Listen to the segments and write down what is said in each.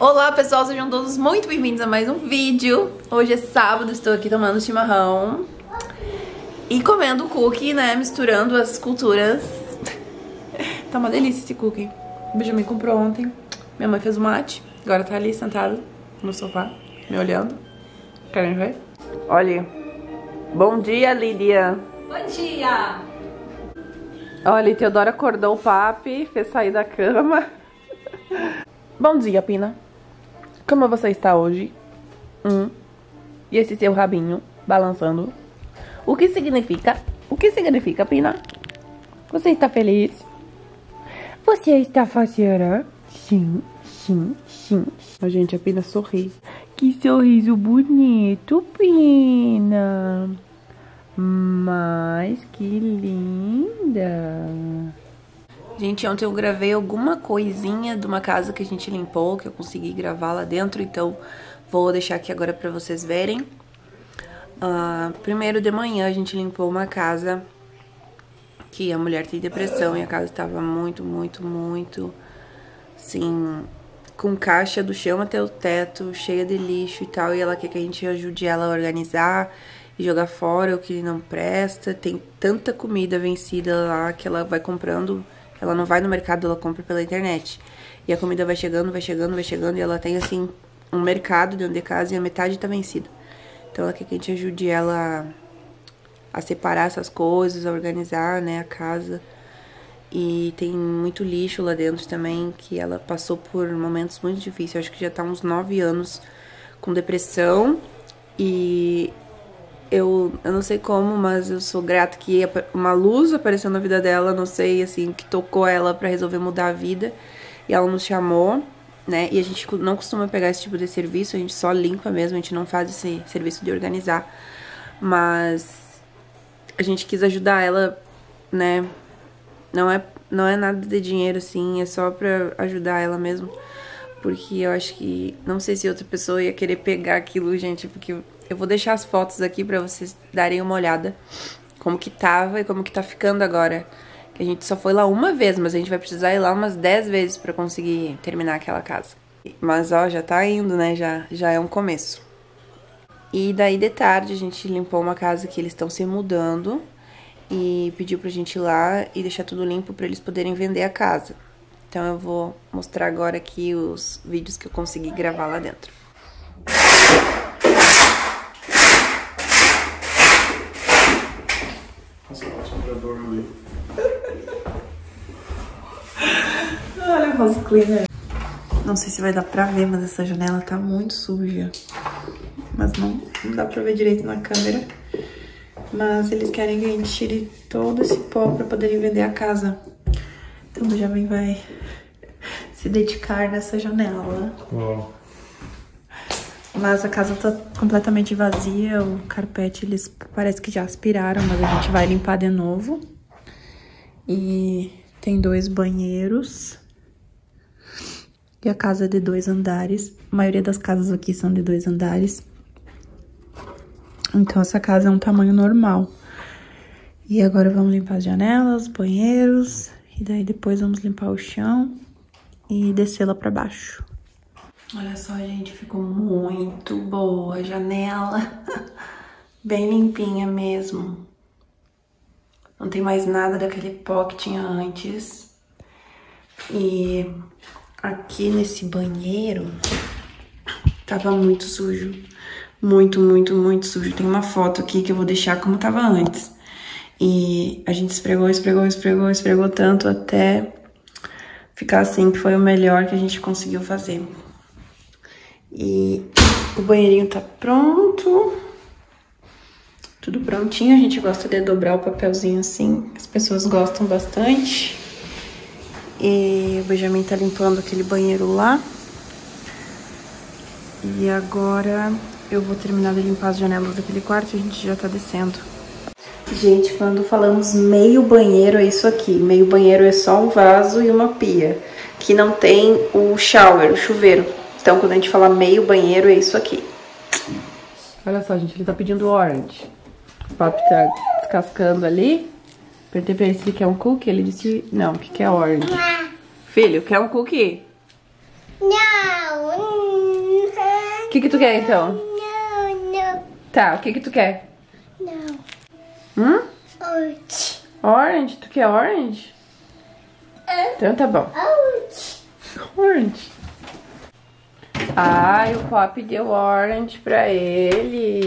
Olá pessoal, sejam todos muito bem-vindos a mais um vídeo. Hoje é sábado, estou aqui tomando chimarrão e comendo cookie, né, misturando as culturas. Tá uma delícia esse cookie. O Benjamin comprou ontem, minha mãe fez o mate, agora tá ali sentado no sofá, me olhando. Querem ver? Olha, bom dia, Lídia. Bom dia! Olha, Teodora acordou o papi, fez sair da cama. Bom dia, Pina. Como você está hoje? E esse seu rabinho balançando? O que significa? O que significa, Pina? Você está feliz? Você está faceira? Sim, sim, sim. A gente, a Pina sorri. Que sorriso bonito, Pina. Mas que linda. Gente, ontem eu gravei alguma coisinha de uma casa que a gente limpou, que eu consegui gravar lá dentro, então vou deixar aqui agora pra vocês verem. Primeiro de manhã a gente limpou uma casa que a mulher tem depressão e a casa estava muito, assim, com caixa do chão até o teto, cheia de lixo e tal, e ela quer que a gente ajude ela a organizar e jogar fora o que não presta. Tem tanta comida vencida lá que ela vai comprando. Ela não vai no mercado, ela compra pela internet. E a comida vai chegando, e ela tem, assim, um mercado dentro de casa e a metade tá vencida. Então ela quer que a gente ajude ela a separar essas coisas, a organizar, né, a casa. E tem muito lixo lá dentro também, que ela passou por momentos muito difíceis. Eu acho que já tá uns 9 anos com depressão. E eu não sei como, mas eu sou grata que uma luz apareceu na vida dela, não sei, assim, que tocou ela pra resolver mudar a vida. E ela nos chamou, né, e a gente não costuma pegar esse tipo de serviço, a gente só limpa mesmo, a gente não faz esse serviço de organizar. Mas a gente quis ajudar ela, né, não é nada de dinheiro, assim, é só pra ajudar ela mesmo. Porque eu acho que, não sei se outra pessoa ia querer pegar aquilo, gente, porque eu vou deixar as fotos aqui pra vocês darem uma olhada como que tava e como que tá ficando agora. Que a gente só foi lá uma vez, mas a gente vai precisar ir lá umas 10 vezes pra conseguir terminar aquela casa. Mas ó, já tá indo, né? Já é um começo. E daí de tarde a gente limpou uma casa que eles estão se mudando e pediu pra gente ir lá e deixar tudo limpo pra eles poderem vender a casa. Então eu vou mostrar agora aqui os vídeos que eu consegui gravar lá dentro. Olha o house cleaner. Não sei se vai dar pra ver, mas essa janela tá muito suja. Mas não dá pra ver direito na câmera. Mas eles querem que a gente tire todo esse pó pra poderem vender a casa. Então o Benjamin vai se dedicar nessa janela. Uau. Mas a casa tá completamente vazia, o carpete eles parece que já aspiraram, mas a gente vai limpar de novo. E tem 2 banheiros. E a casa é de 2 andares. A maioria das casas aqui são de 2 andares. Então essa casa é um tamanho normal. E agora vamos limpar as janelas, banheiros. E daí depois vamos limpar o chão e descer lá pra baixo. Olha só, gente, ficou muito boa a janela. Bem limpinha mesmo. Não tem mais nada daquele pó que tinha antes. E aqui nesse banheiro tava muito sujo. Muito sujo. Tem uma foto aqui que eu vou deixar como tava antes. E a gente esfregou tanto até ficar assim, que foi o melhor que a gente conseguiu fazer. E o banheirinho tá pronto. Tudo prontinho. A gente gosta de dobrar o papelzinho assim. As pessoas gostam bastante. E o Benjamin tá limpando aquele banheiro lá. E agora eu vou terminar de limpar as janelas daquele quarto e a gente já tá descendo. Gente, quando falamos meio banheiro é isso aqui. Meio banheiro é só um vaso e uma pia. Que não tem o shower, o chuveiro. Então, quando a gente fala meio banheiro, é isso aqui. Olha só, gente, ele tá pedindo orange. O papi tá descascando ali. Perguntei pra ele se ele quer um cookie, ele disse não, que quer orange. Filho, quer um cookie? Não, que tu quer, então? Não. Tá, o que tu quer? Não. Orange. Orange? Tu quer orange? Então tá bom. Orange. Ai, o Pop deu orange pra ele.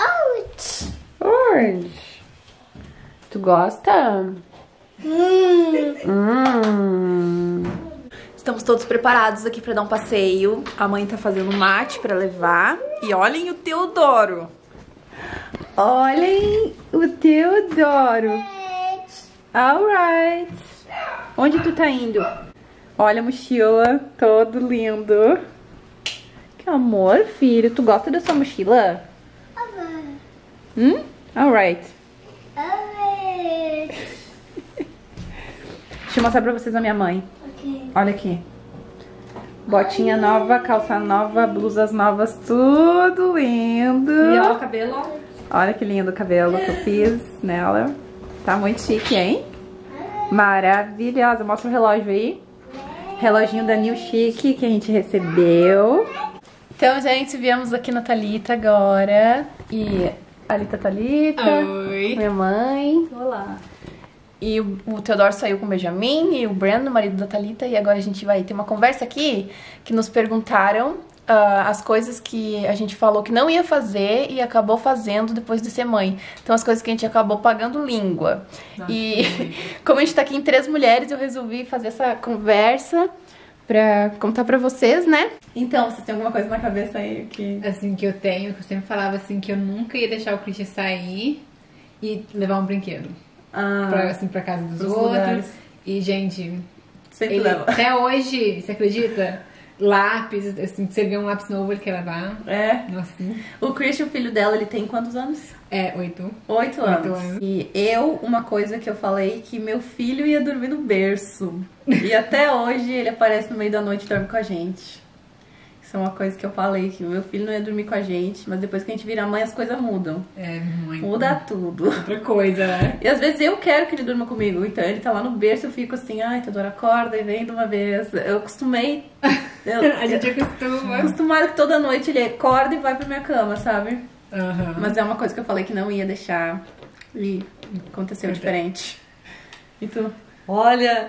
Orange. Tu gosta? Estamos todos preparados aqui pra dar um passeio. A mãe tá fazendo mate pra levar. E olhem o Teodoro. Olhem o Teodoro. Alright. Onde tu tá indo? Olha a mochila, todo lindo. Que amor, filho. Tu gosta da sua mochila? Alright. Deixa eu mostrar pra vocês a minha mãe. Olha aqui. Botinha nova, calça nova, blusas novas, tudo lindo. E ó, o cabelo, ó. Olha que lindo o cabelo que eu fiz nela. Tá muito chique, hein? Maravilhosa. Mostra o relógio aí. Reloginho da New Chic que a gente recebeu. Então, gente, viemos aqui na Thalita agora. E a Thalita. Oi. Minha mãe. Olá. E o Teodoro saiu com o Benjamin e o Brandon, marido da Thalita. E agora a gente vai ter uma conversa aqui que nos perguntaram as coisas que a gente falou que não ia fazer e acabou fazendo depois de ser mãe. Então as coisas que a gente acabou pagando língua. Nossa, e como a gente tá aqui em 3 mulheres, eu resolvi fazer essa conversa pra contar pra vocês, né? Então, vocês têm alguma coisa na cabeça aí que... Assim, que eu tenho, que eu sempre falava assim, que eu nunca ia deixar o Christian sair e levar um brinquedo. Pra casa dos outros. Lugares. E, gente, sempre leva. Até hoje, você acredita? Lápis, assim, você vê um lápis novo, ele quer levar. É. Nossa. O Christian, o filho dela, ele tem quantos anos? 8. 8 anos. E uma coisa que eu falei, que meu filho ia dormir no berço. E até hoje ele aparece no meio da noite e dorme com a gente. Isso é uma coisa que eu falei, que meu filho não ia dormir com a gente, mas depois que a gente vira mãe, as coisas mudam. Mãe. Muda tudo. Outra coisa, né? E às vezes eu quero que ele durma comigo. Então ele tá lá no berço, eu fico assim, ai, Teodoro, acorda e vem de uma vez. Eu acostumei. A gente acostuma. Acostumada que toda noite ele acorda e vai pra minha cama, sabe? Uhum. Mas é uma coisa que eu falei que não ia deixar e aconteceu diferente. E tu? Olha,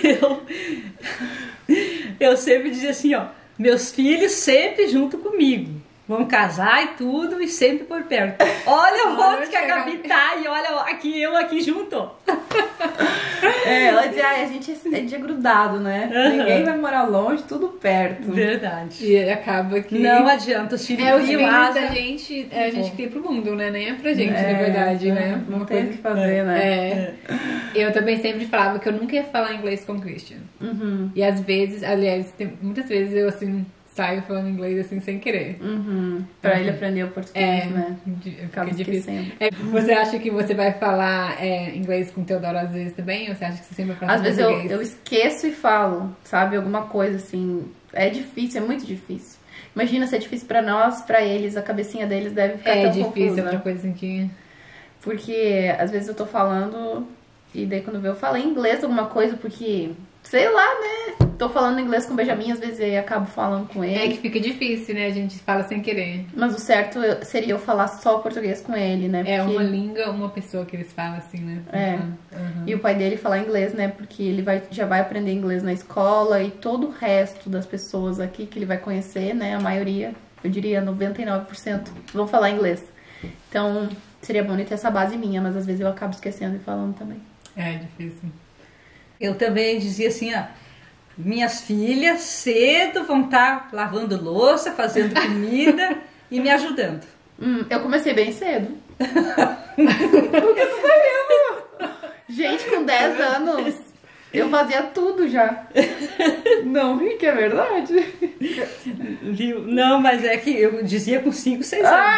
eu sempre dizia assim, ó, meus filhos sempre junto comigo. Vão casar e tudo e sempre por perto. Olha onde que a Gabi tá e olha aqui, eu aqui junto. Ela dizia, a gente é grudado, né? Ninguém vai morar longe, tudo perto. Verdade. E acaba que... Não adianta, os filhos os filhos da gente, a gente cria pro mundo, né? Nem é pra gente, na verdade, né? Não tem o que fazer, né? Eu também sempre falava que eu nunca ia falar inglês com o Christian. E às vezes, aliás, muitas vezes eu, assim... saio falando inglês assim sem querer. Pra ele aprender o português, né? Acaba esquecendo. Você acha que você vai falar inglês com o Teodoro às vezes também? Ou você acha que você sempre vai falar às vezes português? eu esqueço e falo, sabe? Alguma coisa assim. É difícil, é muito difícil. Imagina se é difícil pra nós, pra eles, a cabecinha deles deve ficar tão difícil, confusa. é outra coisa assim que... Porque às vezes eu tô falando e daí quando eu falo em inglês alguma coisa, porque... sei lá, né? Tô falando inglês com o Benjamin, às vezes eu acabo falando com ele. É que fica difícil, né? A gente fala sem querer. Mas o certo seria eu falar só português com ele, né? É uma língua, uma pessoa que eles falam assim, né? E o pai dele falar inglês, né? Porque ele já vai aprender inglês na escola e todo o resto das pessoas aqui que ele vai conhecer, né? A maioria, eu diria 99%, vão falar inglês. Então, seria bom ele ter essa base minha, mas às vezes eu acabo esquecendo e falando também. É difícil. Eu também dizia assim, ó, minhas filhas cedo vão estar lavando louça, fazendo comida e me ajudando. Eu comecei bem cedo. O que tu tá vendo? Gente, com 10 anos, eu fazia tudo já. Não, que é verdade. Viu? Não, mas é que eu dizia com 5, 6 anos.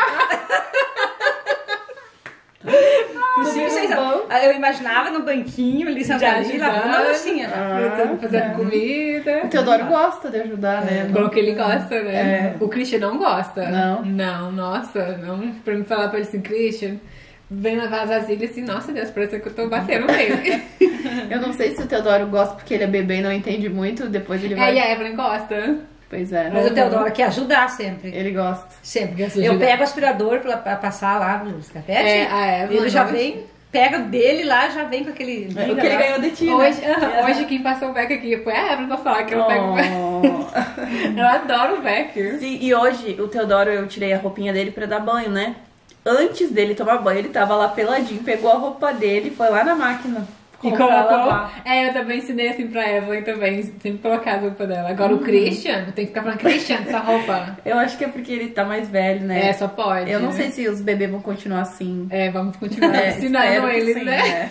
Com 5, 6 anos. Eu imaginava no banquinho ali, sentadinho, lavando a loucinha. Fazendo comida. O Teodoro gosta de ajudar, né? Bom que ele gosta, né? O Christian não gosta. Não? Não, nossa. Não, pra me falar pra ele assim, Christian, vem lavar as vasilhas assim, nossa Deus, parece que eu tô batendo nele. Eu não sei se o Teodoro gosta porque ele é bebê e não entende muito, depois ele vai... E a Evelyn gosta. Pois é. Mas o Teodoro quer ajudar sempre. Ele gosta. Sempre. Eu pego o aspirador pra passar lá nos carpetes. Ele já vem, pega dele lá, já vem com aquele... O que ele ganhou de ti, Hoje quem passou o Beck aqui foi a Evelyn pra falar que eu pego o Beck. Eu adoro o Beck. Sim, e hoje o Teodoro, eu tirei a roupinha dele pra dar banho, né? Antes dele tomar banho, ele tava lá peladinho, pegou a roupa dele, foi lá na máquina. E colocou. Eu também ensinei assim pra Evelyn também, sempre colocar a roupa dela. Agora o Christian, tem que ficar falando Christian, essa roupa. Eu acho que é porque ele tá mais velho, né? Só pode. Eu não sei se os bebês vão continuar assim. Vamos continuar ensinando eles, né?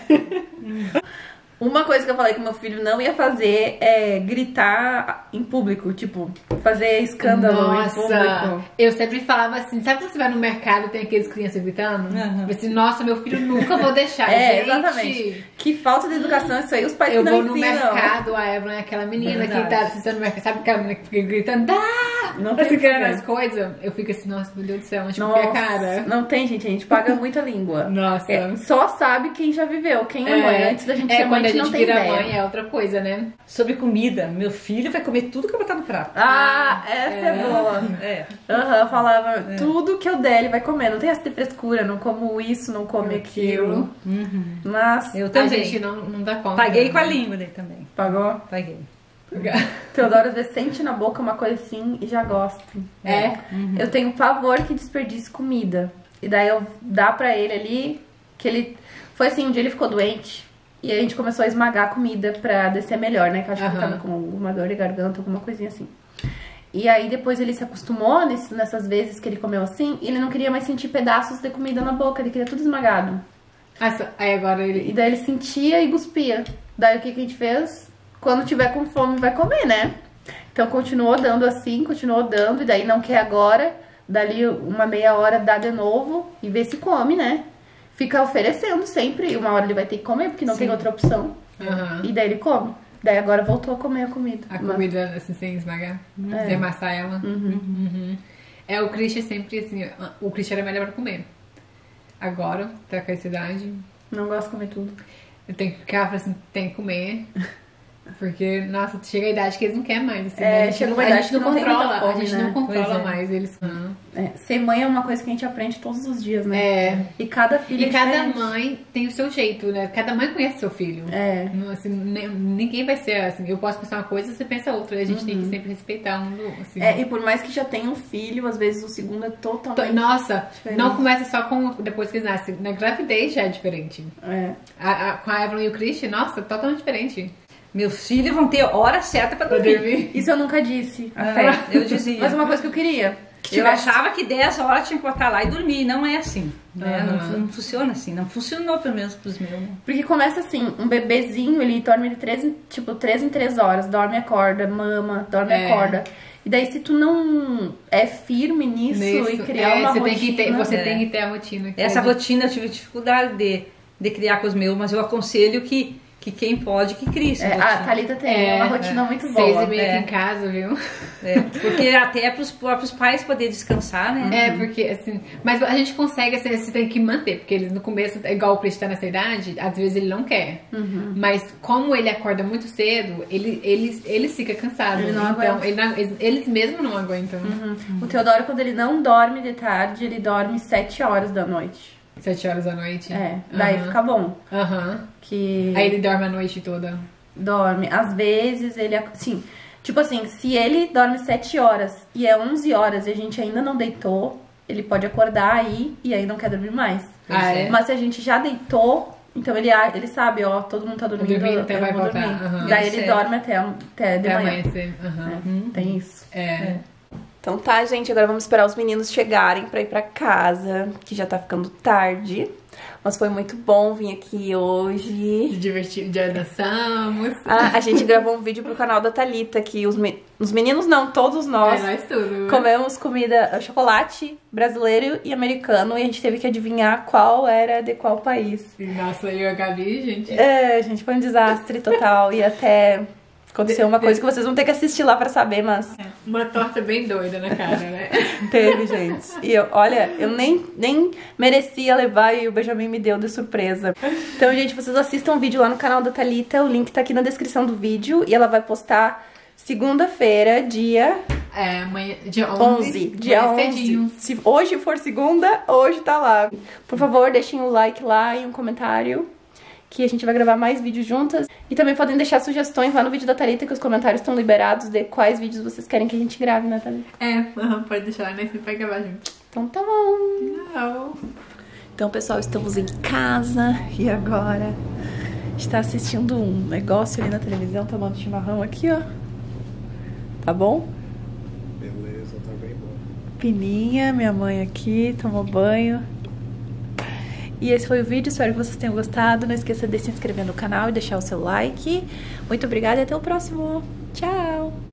Uma coisa que eu falei que meu filho não ia fazer é gritar em público, tipo, fazer escândalo em público. Eu sempre falava assim, sabe quando você vai no mercado e tem aqueles crianças gritando? Eu assim, nossa, meu filho nunca vou deixar, gente. Exatamente. Que falta de educação isso aí, os pais que não ensinam. Eu vou no mercado, a Evelyn é aquela menina que tá assistindo no mercado, sabe aquela menina que fica gritando, não tem as coisas? Eu fico assim, nossa, meu Deus do céu, onde fica a cara? Não tem, gente, a gente paga muita língua. Nossa. Só sabe quem já viveu, quem é mãe. Antes da gente ser mãe, quando a gente não tem vira ideia. mãe é outra coisa, né? Sobre comida, meu filho vai comer tudo que eu botar no prato. Essa é boa. Eu falava, tudo que eu der ele vai comer. Não tem essa de frescura, não como isso, não come aquilo. Mas eu também. A gente não dá conta. Paguei com a língua dele também. Pagou? Paguei. Teodoro às vezes sente na boca uma coisa assim e já gosta. Eu tenho pavor que desperdice comida. E daí eu dá pra ele ali, que ele... Foi assim, um dia ele ficou doente. E a gente começou a esmagar a comida pra descer melhor, né? Que eu acho que ele tava com alguma dor de garganta, alguma coisinha assim. E aí depois ele se acostumou nessas vezes que ele comeu assim, e ele não queria mais sentir pedaços de comida na boca, ele queria tudo esmagado. Aí agora ele... E daí ele sentia e cuspia. Daí o que a gente fez? Quando tiver com fome vai comer, né? Então continuou dando assim, continuou dando, e daí não quer agora, dali uma meia hora dá de novo e vê se come, né? Fica oferecendo sempre, e uma hora ele vai ter que comer, porque não tem outra opção. E daí ele come. Daí agora voltou a comer a comida. A comida assim, sem esmagar, sem amassar ela. O Christian sempre assim, o Christian era melhor pra comer. Agora, tá com essa idade. Não gosto de comer tudo. Eu tenho que ficar assim, tem que comer. Porque, nossa, chega a idade que eles não querem mais. Assim, chega uma idade que não controla. A gente não controla mais eles. Ser mãe é uma coisa que a gente aprende todos os dias, né? E cada filho E cada mãe tem o seu jeito, né? Cada mãe conhece seu filho. Assim, ninguém vai ser assim. Eu posso pensar uma coisa, você pensa outra. A gente tem que sempre respeitar um do assim. E por mais que já tenha um filho, às vezes o segundo é totalmente Nossa, diferente. não começa só com depois que eles nascem. Na gravidez já é diferente. Com a Evelyn e o Christian, nossa, totalmente diferente. Meus filhos vão ter hora certa pra dormir. Isso eu nunca disse. Eu dizia. Mas uma coisa que eu queria. Eu achava que 10 horas tinha que botar lá e dormir. Não é assim. Né? Não funciona assim. Não funcionou pelo menos pros meus. Né? Porque começa assim, um bebezinho, ele dorme de 3 em 3 horas. Dorme, acorda, mama, dorme, acorda. E daí se tu não é firme nisso e criar uma rotina... Você tem que ter a rotina. Essa rotina eu tive dificuldade de criar com os meus, mas eu aconselho que quem pode, que crie. A Thalita tem uma rotina muito boa. 6h30 aqui em casa, viu? Porque até pros próprios pais poderem descansar, né? Porque assim... Mas a gente consegue, assim, você tem que manter. Porque eles no começo, igual o Chris tá nessa idade, às vezes ele não quer. Mas como ele acorda muito cedo, ele fica cansado. Ele não então, aguenta. eles mesmos não aguentam. O Teodoro, quando ele não dorme de tarde, ele dorme 7 horas da noite. 7 horas da noite? Daí fica bom. Que... Aí ele dorme a noite toda? Dorme. Às vezes ele... Assim, tipo assim, se ele dorme 7 horas e é 11 horas e a gente ainda não deitou, ele pode acordar aí e aí não quer dormir mais. Mas se a gente já deitou, então ele sabe, todo mundo tá dormindo, até vai voltar. Daí ele dorme até de manhã. Amanhecer. Tem isso. Então tá, gente, agora vamos esperar os meninos chegarem pra ir pra casa, que já tá ficando tarde. Mas foi muito bom vir aqui hoje. Se divertir, já dançamos. A gente gravou um vídeo pro canal da Thalita, que os meninos não, todos nós. Nós tudo. Comemos comida, chocolate brasileiro e americano, e a gente teve que adivinhar qual era de qual país. Nossa, eu e a Gabi, gente. Gente, foi um desastre total, e até... Aconteceu uma coisa que vocês vão ter que assistir lá pra saber, mas... Uma torta bem doida na cara, né? Teve, gente. E eu nem merecia levar e o Benjamin me deu de surpresa. Então, gente, vocês assistam o vídeo lá no canal da Thalita. O link tá aqui na descrição do vídeo. E ela vai postar segunda-feira, dia... amanhã, dia 11. Dia 11. Cedinho. Se hoje for segunda, hoje tá lá. Por favor, deixem o like lá e um comentário, que a gente vai gravar mais vídeos juntas. E também podem deixar sugestões lá no vídeo da Thalita, que os comentários estão liberados, de quais vídeos vocês querem que a gente grave, né, Thalita? Pode deixar lá, né? Você vai gravar junto. Então tá bom. Não. Então, pessoal, estamos em casa e agora está assistindo um negócio ali na televisão, tomando chimarrão aqui, ó. Tá bom? Beleza, tá bem bom. Pininha, minha mãe aqui, tomou banho. E esse foi o vídeo, espero que vocês tenham gostado. Não esqueça de se inscrever no canal e deixar o seu like. Muito obrigada e até o próximo. Tchau!